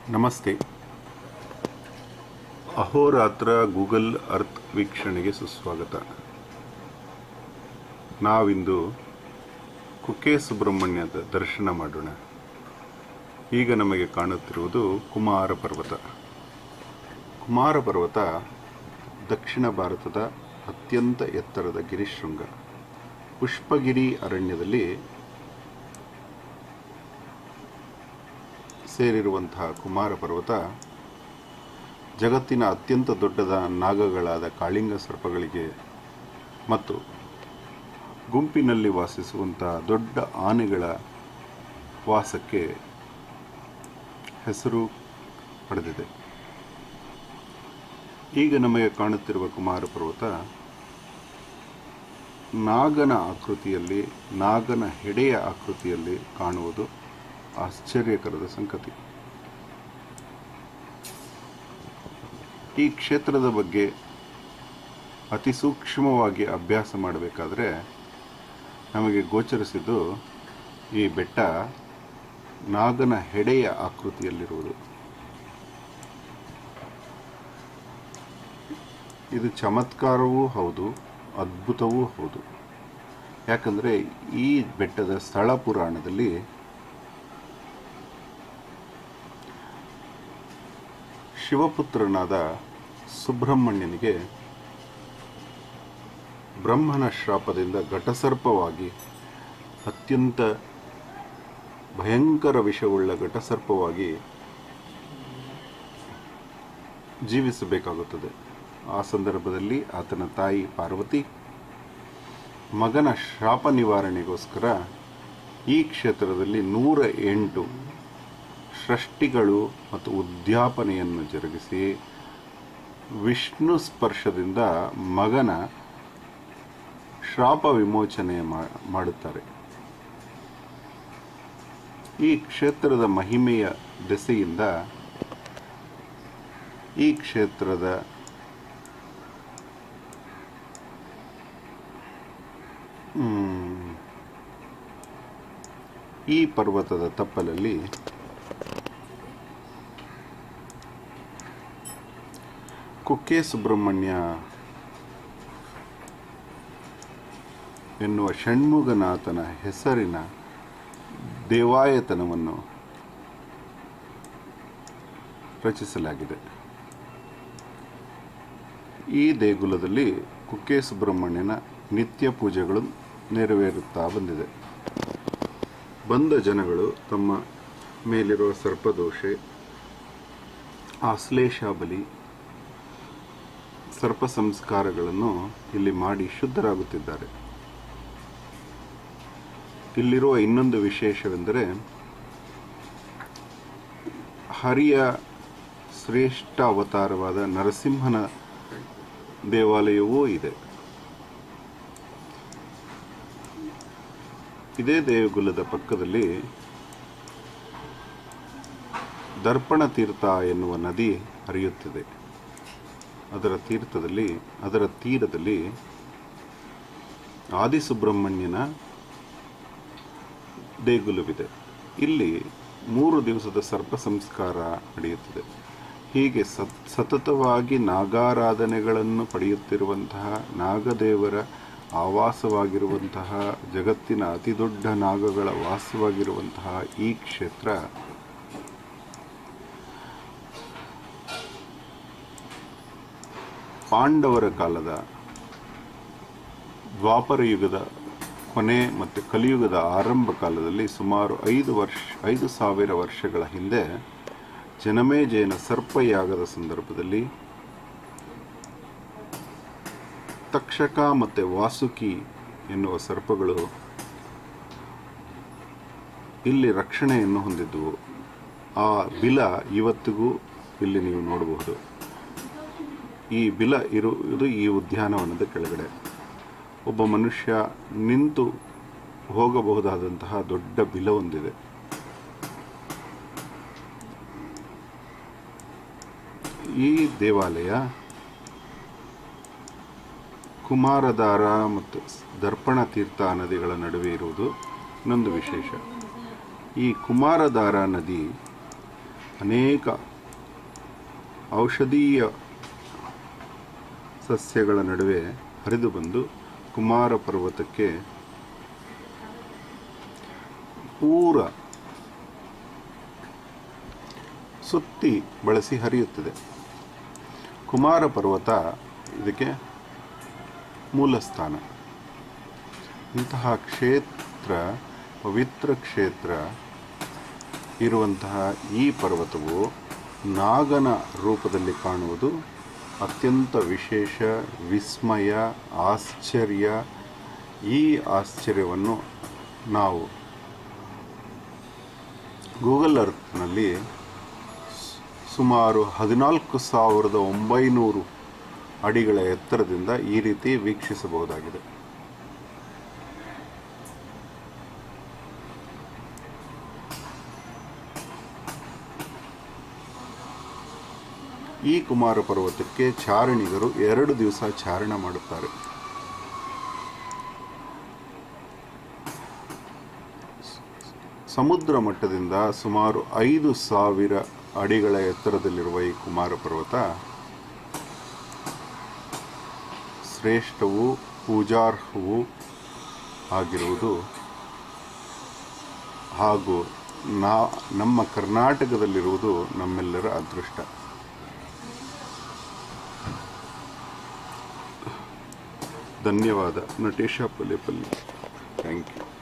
ನಮಸ್ತೆ. ಅಹೋರಾತ್ರ Google earth ವೀಕ್ಷಣೆಗೆ ಸುಸ್ವಾಗತ. ನಾವಿಂದು ಕುಕ್ಕೆ ಸುಬ್ರಹ್ಮಣ್ಯದ ದರ್ಶನ ಮಾಡೋಣ. ಈಗ ನಮಗೆ ಕಾಣುತ್ತಿರುವುದು ಕುಮಾರ ಪರ್ವತ. ಕುಮಾರ ಪರ್ವತ ದಕ್ಷಿಣ ಭಾರತದ ಅತ್ಯಂತ ಎತ್ತರದ ಗಿರಿಶೃಂಗ. ಪುಷ್ಪಗಿರಿ ಅರಣ್ಯದಲ್ಲಿ ಸೇರಿರುವಂತಹ ಕುಮಾರ ಪರ್ವತ ಜಗತ್ತಿನ ಅತ್ಯಂತ ದೊಡ್ಡದ ನಾಗಗಳಾದ ಕಾಳಿಂಗ ಸರ್ಪಗಳಿಗೆ ಮತ್ತು ಗುಂಪಿನಲ್ಲಿ ವಾಸಿಸುವಂತಹ ದೊಡ್ಡ ಆನೆಗಳ ವಾಸಕ್ಕೆ ಹೆಸರು ಪಡೆದಿದೆ. ಈಗ ನಮಗೆ ಕಾಣುತ್ತಿರುವ ಕುಮಾರ ಪರ್ವತ ನಾಗನ ಆಕೃತಿಯಲ್ಲಿ, ನಾಗನ ಹೆಡೆಯ ಆಕೃತಿಯಲ್ಲಿ ಕಾಣುವುದು ಆಶ್ಚರ್ಯಕರದ ಸಂಗತಿ. ಈ ಕ್ಷೇತ್ರದ ಬಗ್ಗೆ ಅತಿ ಸೂಕ್ಷ್ಮವಾಗಿ ಅಭ್ಯಾಸ ಮಾಡಬೇಕಾದ್ರೆ ನಮಗೆ ಗೋಚರಿಸಿದ್ದು ಈ ಬೆಟ್ಟ ನಾಗನ ಹೆಡೆಯ ಆಕೃತಿಯಲ್ಲಿರುವುದು. ಇದು ಚಮತ್ಕಾರವೂ ಹೌದು, ಅದ್ಭುತವೂ ಹೌದು. ಯಾಕಂದರೆ ಈ ಬೆಟ್ಟದ ಸ್ಥಳ ಪುರಾಣದಲ್ಲಿ ಶಿವಪುತ್ರನಾದ ಸುಬ್ರಹ್ಮಣ್ಯನಿಗೆ ಬ್ರಹ್ಮನ ಶ್ರಾಪದಿಂದ ಘಟಸರ್ಪವಾಗಿ, ಅತ್ಯಂತ ಭಯಂಕರ ವಿಷವುಳ್ಳ ಘಟಸರ್ಪವಾಗಿ ಜೀವಿಸಬೇಕಾಗುತ್ತದೆ. ಆ ಸಂದರ್ಭದಲ್ಲಿ ಆತನ ತಾಯಿ ಪಾರ್ವತಿ ಮಗನ ಶಾಪ ನಿವಾರಣೆಗೋಸ್ಕರ ಈ ಕ್ಷೇತ್ರದಲ್ಲಿ 108 ಸೃಷ್ಟಿಗಳು ಮತ್ತು ಉದ್ಯಾಪನೆಯನ್ನು ಜರುಗಿಸಿ ವಿಷ್ಣು ಸ್ಪರ್ಶದಿಂದ ಮಗನ ಶಾಪ ವಿಮೋಚನೆ ಮಾಡುತ್ತಾರೆ. ಈ ಕ್ಷೇತ್ರದ ಮಹಿಮೆಯ ದೆಸೆಯಿಂದ ಈ ಕ್ಷೇತ್ರದ ಈ ಪರ್ವತದ ತಪ್ಪಲಲ್ಲಿ ಕುಕ್ಕೆ ಸುಬ್ರಹ್ಮಣ್ಯ ಎನ್ನುವ ಷಣ್ಮುಗನಾಥನ ಹೆಸರಿನ ದೇವಾಯತನವನ್ನು ರಚಿಸಲಾಗಿದೆ. ಈ ದೇಗುಲದಲ್ಲಿ ಕುಕ್ಕೆ ಸುಬ್ರಹ್ಮಣ್ಯನ ನಿತ್ಯ ಪೂಜೆಗಳು ನೆರವೇರುತ್ತಾ ಬಂದಿದೆ. ಬಂದ ಜನಗಳು ತಮ್ಮ ಮೇಲಿರುವ ಸರ್ಪದೋಷೆ, ಆಶ್ಲೇಷ ಬಲಿ, ಸರ್ಪ ಸಂಸ್ಕಾರಗಳನ್ನು ಇಲ್ಲಿ ಮಾಡಿ ಶುದ್ಧರಾಗುತ್ತಿದ್ದಾರೆ. ಇಲ್ಲಿರುವ ಇನ್ನೊಂದು ವಿಶೇಷವೆಂದರೆ ಹರಿಯ ಶ್ರೇಷ್ಠ ಅವತಾರವಾದ ನರಸಿಂಹನ ದೇವಾಲಯವೂ ಇದೆ. ಇದೇ ದೇಗುಲದ ಪಕ್ಕದಲ್ಲಿ ದರ್ಪಣ ತೀರ್ಥ ಎನ್ನುವ ನದಿ ಹರಿಯುತ್ತಿದೆ. ಅದರ ತೀರದಲ್ಲಿ ಆದಿಸುಬ್ರಹ್ಮಣ್ಯನ ದೇಗುಲವಿದೆ. ಇಲ್ಲಿ 3 ದಿವಸದ ಸರ್ಪ ಸಂಸ್ಕಾರ ನಡೆಯುತ್ತದೆ. ಹೀಗೆ ಸತತವಾಗಿ ನಾಗಾರಾಧನೆಗಳನ್ನು ಪಡೆಯುತ್ತಿರುವಂತಹ, ನಾಗದೇವರ ಆವಾಸವಾಗಿರುವಂತಹ, ಜಗತ್ತಿನ ಅತಿದೊಡ್ಡ ನಾಗಗಳ ವಾಸವಾಗಿರುವಂತಹ ಈ ಕ್ಷೇತ್ರ ಪಾಂಡವರ ಕಾಲದ, ದ್ವಾಪರ ಯುಗದ ಕೊನೆ ಮತ್ತು ಕಲಿಯುಗದ ಆರಂಭ ಕಾಲದಲ್ಲಿ ಸುಮಾರು 5,000 ವರ್ಷಗಳ ಹಿಂದೆ ಜನಮೇಜಯನ ಸರ್ಪಯಾಗದ ಸಂದರ್ಭದಲ್ಲಿ ತಕ್ಷಕ ಮತ್ತು ವಾಸುಕಿ ಎನ್ನುವ ಸರ್ಪಗಳು ಇಲ್ಲಿ ರಕ್ಷಣೆಯನ್ನು ಹೊಂದಿದ್ದವು. ಆ ಬಿಲ ಇವತ್ತಿಗೂ ಇಲ್ಲಿ ನೀವು ನೋಡಬಹುದು. ಈ ಬಿಲ ಇರುವುದು ಈ ಉದ್ಯಾನವನದ ಕೆಳಗಡೆ. ಒಬ್ಬ ಮನುಷ್ಯ ನಿಂತು ಹೋಗಬಹುದಾದಂತಹ ದೊಡ್ಡ ಬಿಲ ಹೊಂದಿದೆ. ಈ ದೇವಾಲಯ ಕುಮಾರಧಾರ ಮತ್ತು ದರ್ಪಣ ತೀರ್ಥ ನದಿಗಳ ನಡುವೆ ಇರುವುದು ಇನ್ನೊಂದು ವಿಶೇಷ. ಈ ಕುಮಾರಧಾರ ನದಿ ಅನೇಕ ಔಷಧೀಯ ಸಸ್ಯಗಳ ನಡುವೆ ಹರಿದು ಬಂದು ಕುಮಾರ ಪರ್ವತಕ್ಕೆ ಪೂರ ಸುತ್ತಿ ಬಳಸಿ ಹರಿಯುತ್ತದೆ. ಕುಮಾರ ಪರ್ವತ ಇದಕ್ಕೆ ಮೂಲ ಸ್ಥಾನ. ಇಂತಹ ಕ್ಷೇತ್ರ, ಪವಿತ್ರ ಕ್ಷೇತ್ರ ಇರುವಂತಹ ಈ ಪರ್ವತವು ನಾಗನ ರೂಪದಲ್ಲಿ ಕಾಣುವುದು ಅತ್ಯಂತ ವಿಶೇಷ, ವಿಸ್ಮಯ, ಆಶ್ಚರ್ಯ. ಈ ಆಶ್ಚರ್ಯವನ್ನು ನಾವು ಗೂಗಲ್ ಅರ್ತ್ನಲ್ಲಿ ಸುಮಾರು 14,900 ಅಡಿಗಳ ಎತ್ತರದಿಂದ ಈ ರೀತಿ ವೀಕ್ಷಿಸಬಹುದಾಗಿದೆ. ಈ ಕುಮಾರ ಪರ್ವತಕ್ಕೆ ಚಾರಣಿಗರು 2 ದಿವಸ ಚಾರಣ ಮಾಡುತ್ತಾರೆ. ಸಮುದ್ರ ಮಟ್ಟದಿಂದ ಸುಮಾರು 5,000 ಅಡಿಗಳ ಎತ್ತರದಲ್ಲಿರುವ ಈ ಕುಮಾರ ಪರ್ವತ ಶ್ರೇಷ್ಠವೂ ಪೂಜಾರ್ಹವೂ ಆಗಿರುವುದು ಹಾಗೂ ನಮ್ಮ ಕರ್ನಾಟಕದಲ್ಲಿರುವುದು ನಮ್ಮೆಲ್ಲರ ಅದೃಷ್ಟ. ಧನ್ಯವಾದ. ನಟೇಶ ಪೊಲೆಪಲ್ಲಿ. Thank you.